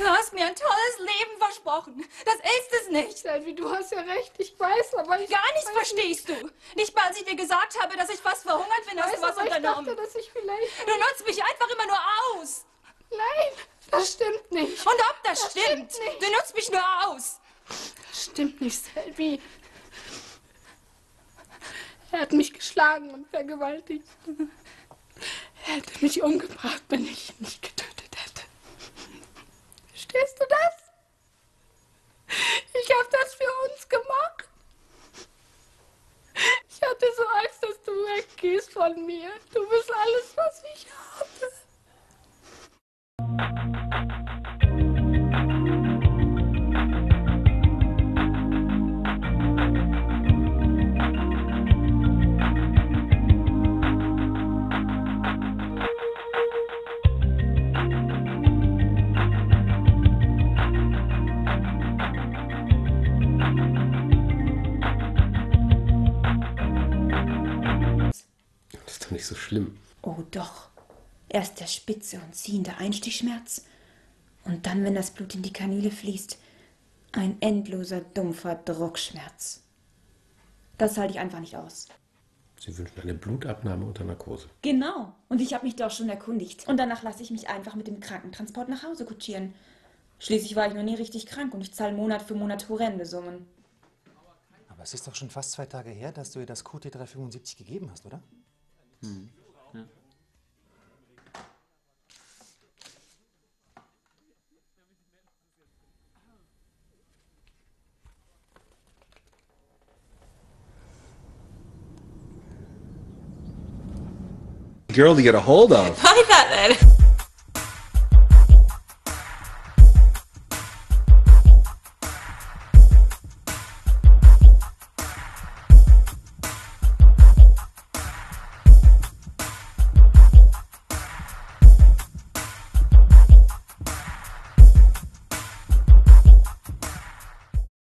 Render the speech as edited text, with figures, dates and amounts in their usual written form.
Du hast mir ein tolles Leben versprochen. Das ist es nicht. Selvi, du hast ja recht, ich weiß, aber ich... Gar nichts verstehst du. Nicht mal, als ich dir gesagt habe, dass ich fast verhungert bin, hast du was unternommen. Ich dachte, dass ich vielleicht... Du nutzt mich einfach immer nur aus. Nein, das stimmt nicht. Und ob das stimmt? Nicht. Du nutzt mich nur aus. Das stimmt nicht, Selvi. Er hat mich geschlagen und vergewaltigt. Er hätte mich umgebracht, wenn ich ihn nicht getötet hätte. Verstehst du das? Ich habe das für uns gemacht. Ich hatte so Angst, dass du weggehst von mir. Du bist alles, was ich habe. Das ist doch nicht so schlimm. Oh doch. Erst der spitze und ziehende Einstichschmerz und dann, wenn das Blut in die Kanüle fließt, ein endloser, dumpfer Druckschmerz. Das halte ich einfach nicht aus. Sie wünschen eine Blutabnahme unter Narkose. Genau. Und ich habe mich doch schon erkundigt. Und danach lasse ich mich einfach mit dem Krankentransport nach Hause kutschieren. Schließlich war ich noch nie richtig krank und ich zahle Monat für Monat horrende Summen. Aber es ist doch schon fast 2 Tage her, dass du ihr das QT375 gegeben hast, oder? Ja. Girl to get a hold of. I thought that.